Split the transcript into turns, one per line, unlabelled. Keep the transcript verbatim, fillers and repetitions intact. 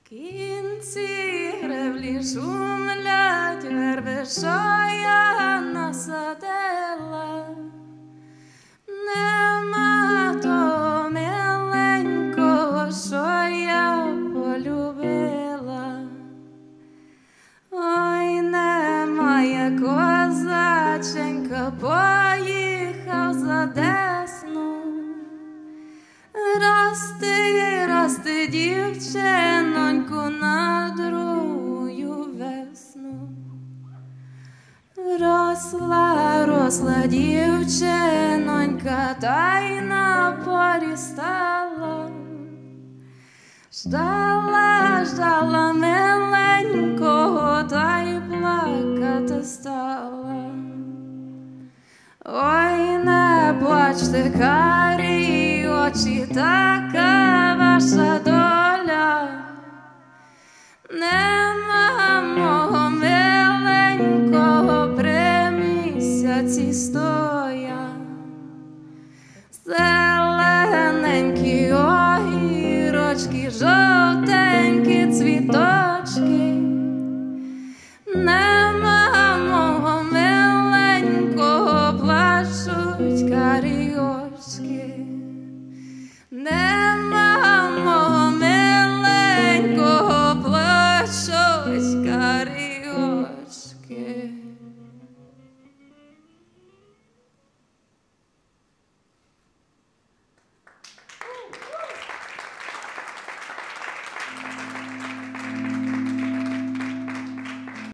Kinzi Hrebli шумлять, вервишая насадила. Нема того миленького, що я полюбила. Ой, немає козаченька, поїхав за Десну. Рости, рости, дівчиноньку, на другую весну. Росла, росла дівчинонька, та й на порі стала. Ждала, ждала миленького, та й плакати стала. Ой, не плачте, карі очі, така ваша доля.